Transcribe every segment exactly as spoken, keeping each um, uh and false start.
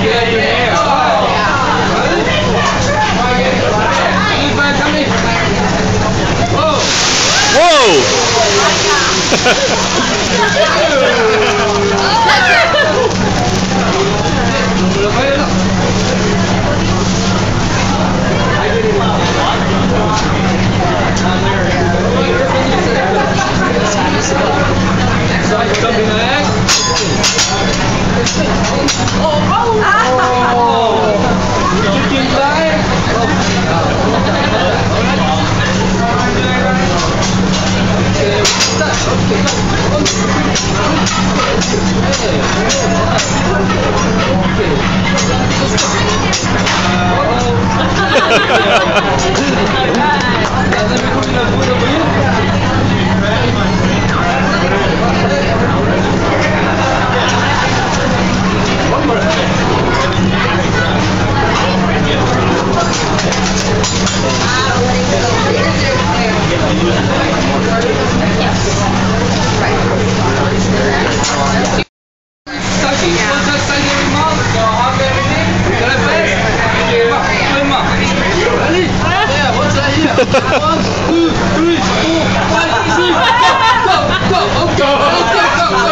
One, two, three, four, five, six, go, go, go, go, go, go, go,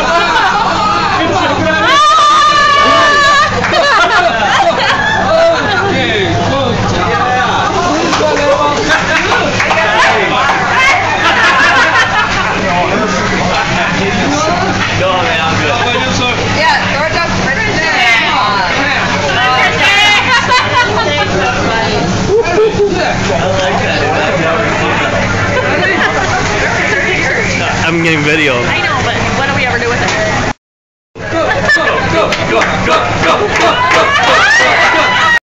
I'm getting video. I know, but what do we ever do with it? Go, go, go, go, go, go, go, go.